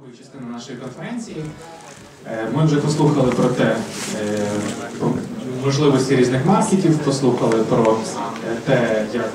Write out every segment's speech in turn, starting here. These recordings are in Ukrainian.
другої частини нашої конференції. Ми вже послухали про про можливості різних маркетів, послухали про те, як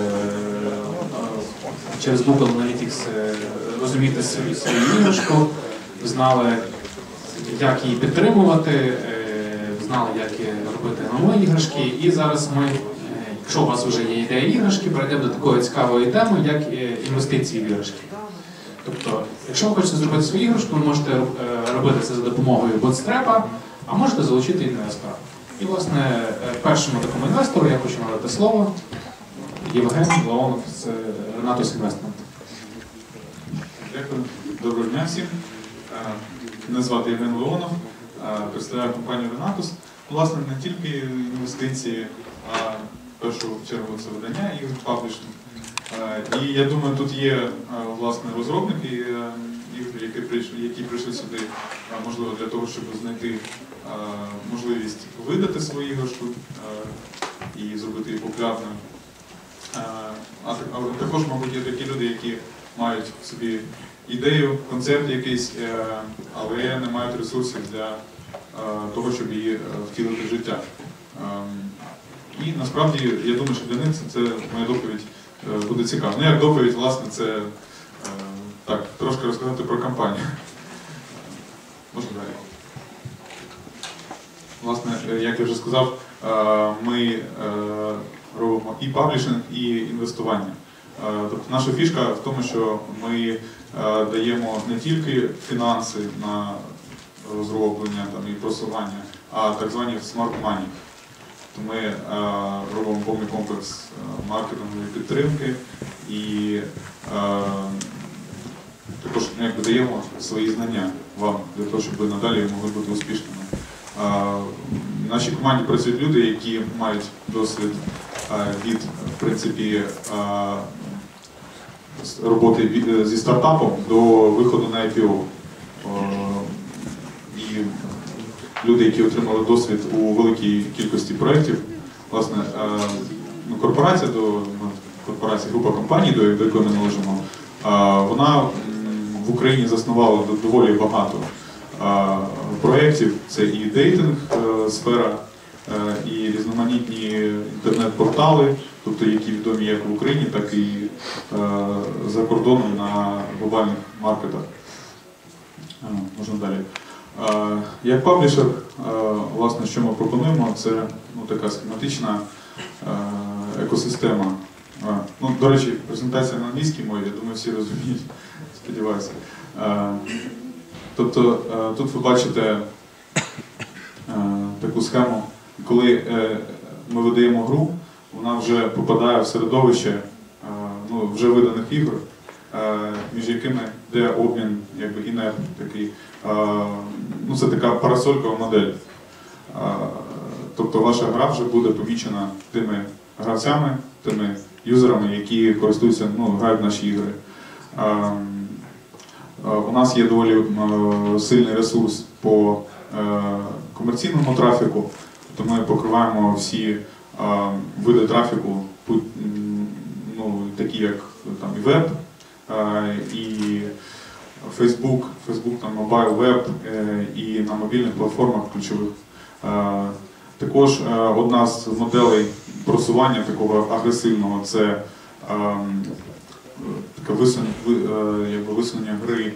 через Google Analytics розуміти свою іграшку, знали, як її підтримувати, знали, як робити нові іграшки. І зараз ми, якщо у вас вже є ідея іграшки, перейдемо до такої цікавої теми, як інвестиції в іграшки. Тобто, якщо ви хочете зробити свою іграшку, ви можете робити це за допомогою бутстрепа, а можете залучити інвестора. І, власне, першому такому інвестору я хочу надати слово Євген Леонов з Renatus Investment. Дякую. Доброго дня всім. Мене звати Євген Леонов, представляю компанію Renatus. Власне, не тільки інвестиції, а в першу чергу це видання і паблішинг. І я думаю, тут є власне розробники ігор, які прийшли сюди, можливо, для того, щоб знайти можливість видати свою іграшку і зробити її популярною. А також, мабуть, є такі люди, які мають в собі ідею, концепт якийсь, але не мають ресурсів для того, щоб її втілити в життя. І насправді, я думаю, що для них це моя доповідь буде цікаво. Ну, як доповідь, власне, це так, трошки розказати про компанію. Можна далі. Власне, як я вже сказав, ми робимо і паблішинг, і інвестування. Тобто наша фішка в тому, що ми даємо не тільки фінанси на розроблення і просування, а так звані smart money. Ми робимо повний комплекс маркетингової підтримки і також даємо свої знання вам, для того, щоб ви надалі могли бути успішними. В нашій команді працюють люди, які мають досвід від, в принципі, роботи зі стартапом до виходу на IPO. І люди, які отримали досвід у великій кількості проєктів. Власне, корпорація, група компаній, до якої ми належимо, вона в Україні заснувала доволі багато проєктів. Це і дейтинг-сфера, і різноманітні інтернет-портали, тобто які відомі як в Україні, так і за кордоном на глобальних маркетах. Можна далі. Як паблішер, власне, що ми пропонуємо, це така схематична екосистема. До речі, презентація на англійській мові, я думаю, всі розуміють, сподіваюся. Тобто тут ви бачите таку схему, коли ми видаємо гру, вона вже попадає в середовище вже виданих ігор, між якими йде обмін, інер такий. Це така парасолькова модель. Тобто ваша гра вже буде помічена тими гравцями, тими юзерами, які користуються, грають в наші ігри. У нас є доволі сильний ресурс по комерційному трафіку, тобто ми покриваємо всі види трафіку, такі як і веб, і Facebook, мобайл веб і на мобільних платформах ключових. Також одна з моделей просування такого агресивного – це таке висунення гри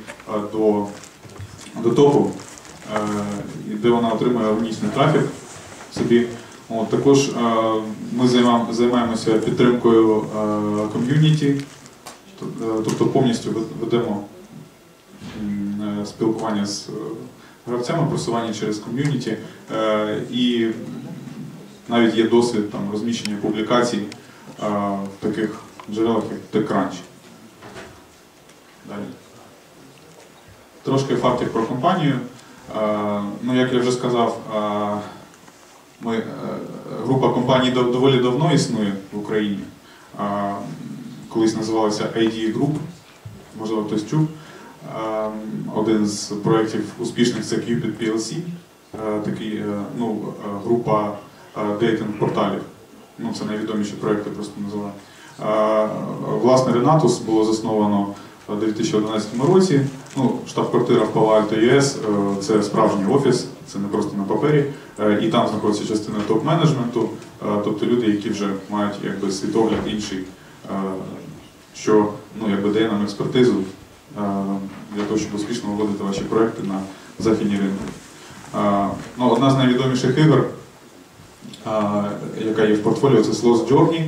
до топу, де вона отримує органічний трафік собі. Також ми займаємося підтримкою ком'юніті, тобто повністю ведемо спілкування з гравцями, просування через ком'юніті, і навіть є досвід розміщення публікацій в таких джерелах, як TechCrunch. Далі. Трошки фактів про компанію. Як я вже сказав, група компаній доволі давно існує в Україні. Колись називалася ID Group, можливо, хтось чув. Один з проєктів успішних – це Cupid PLC, група дейтинг-порталів. Це найвідоміші проєкти, просто називаю. Власне, Renatus було засновано в 2011 році. Ну, штаб-квартира в Palo Alto ЄС – це справжній офіс, це не просто на папері. І там знаходиться частина топ-менеджменту, тобто люди, які вже мають якби світогляд інший, що ну, якби дає нам експертизу для того, щоб успішно виводити ваші проекти на західні ринки. Ну, одна з найвідоміших ігор, яка є в портфоліо, це Sloth Journey.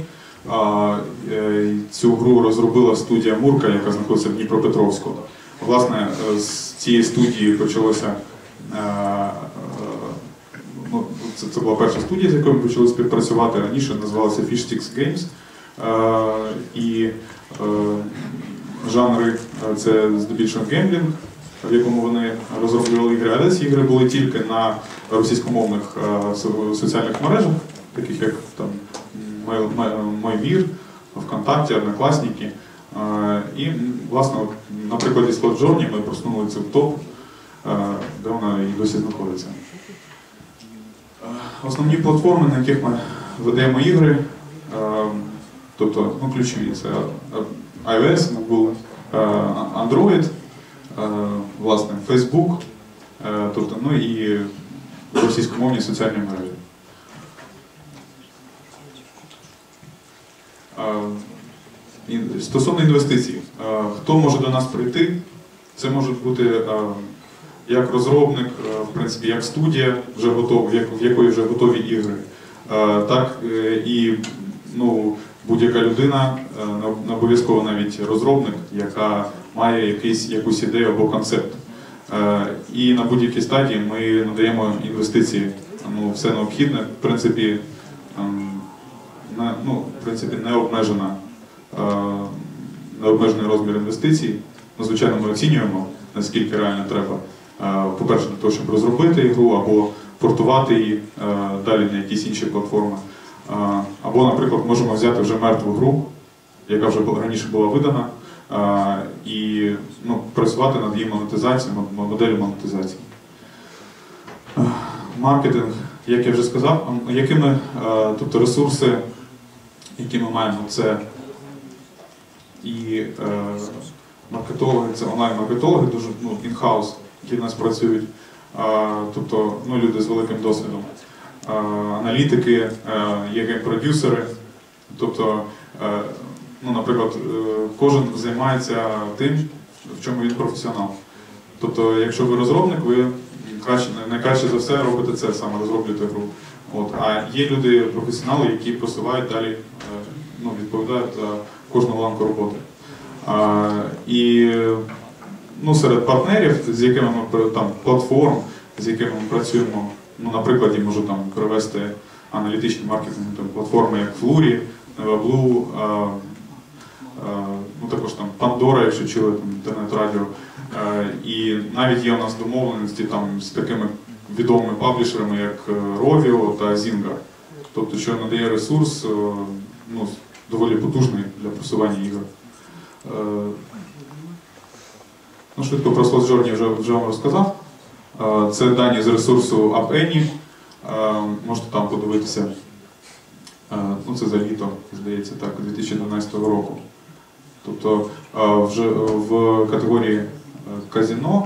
Цю гру розробила студія Мурка, яка знаходиться в Дніпропетровську. Власне, з цієї студії почалося, ну, це була перша студія, з якою ми почали співпрацювати. Раніше називалася Fishsticks Games. І жанри це здебільшого гемблінг, в якому вони розроблювали ігри, але ці ігри були тільки на російськомовних соціальних мережах, таких як там MyVir, ВКонтакті, Одноклассники. І, власне, на прикладі Sloth Journey ми просунули це в топ, де вона і досі знаходиться. Основні платформи, на яких ми ведемо ігри, тобто ну, ключові, це iOS, Google, Android, власне, Facebook, тобто, ну і російськомовні соціальні мережі. Стосовно інвестицій, хто може до нас прийти? Це може бути як розробник, в принципі, як студія, вже в якої вже готові ігри, так і ну, будь-яка людина, не обов'язково навіть розробник, яка має якусь ідею або концепт. І на будь-якій стадії ми надаємо інвестиції, ну, все необхідне, в принципі, необмежений розмір інвестицій. Ну, звичайно, ми оцінюємо, наскільки реально треба. По-перше, для того, щоб розробити ігру або портувати її далі на якісь інші платформи. Або, наприклад, можемо взяти вже мертву гру, яка вже раніше була видана, і ну, працювати над її монетизацією, моделлю монетизації. Маркетинг, як я вже сказав, тобто ресурси, які ми маємо, це і маркетологи, це онлайн-маркетологи, дуже ну, in-house, які в нас працюють, тобто ну, люди з великим досвідом. Аналітики, є гейм-продюсери, тобто, ну, наприклад, кожен займається тим, в чому він професіонал. Тобто, якщо ви розробник, ви найкраще за все робите це, саме розроблюєте гру. От. А є люди-професіонали, які просувають далі, ну, відповідають за кожну ланку роботи. І ну, серед партнерів, з якими ми там, платформ, з якими ми працюємо, ну, наприклад, я можу там привести аналітичні маркетингові платформи, як Flurry, Nevablue, ну, також там Pandora, якщо чули, там, інтернет-радіо. І навіть є у нас домовленості там, з такими відомими паблішерами, як Rovio та Zynga. Тобто, що надає ресурс ну, доволі потужний для просування ігор. Ну, швидко про Sloth Journey вже вам розказав. Це дані з ресурсу App Annie. Можете там подивитися. Ну, це за літо, здається, так, 2012 року. Тобто вже в категорії казино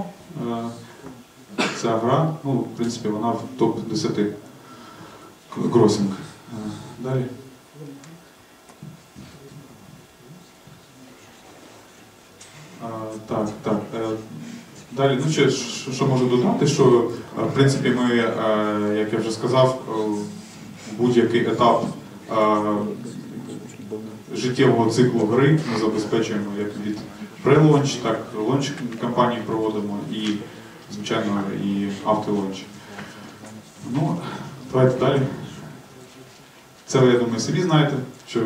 ця гра, ну, в принципі, вона в топ-10 гросінг. Далі. Так. Далі, ну, що можу додати, що, в принципі, ми, як я вже сказав, будь-який етап життєвого циклу гри ми забезпечуємо як від pre-launch, так лонч кампанії проводимо і, звичайно, і after-launch. Ну, давайте далі. Це ви, я думаю, собі знаєте, що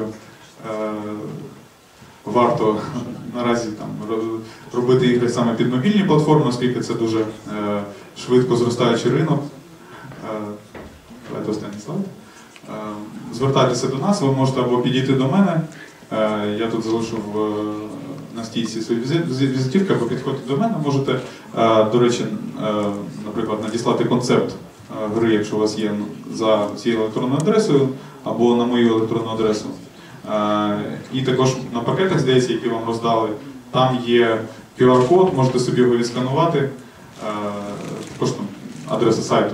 варто наразі там робити ігри саме під мобільні платформи, оскільки це дуже швидко зростаючий ринок. Давайте останній слайд. Звертайтеся до нас, ви можете або підійти до мене, я тут залишу на стійці свої візитівки, або підходьте до мене, можете, до речі, наприклад, надіслати концепт гри, якщо у вас є, за цією електронною адресою, або на мою електронну адресу. І також на пакетах, здається, які вам роздали, Там є QR-код, можете собі його відсканувати, також там адреса сайту.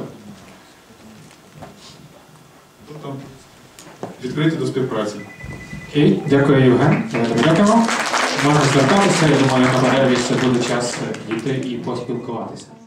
Тобто відкриті до співпраці. Окей, дякую, Євген. Дякуємо. Можна звертатися, я думаю, на перерві ще буде час дійти і поспілкуватися.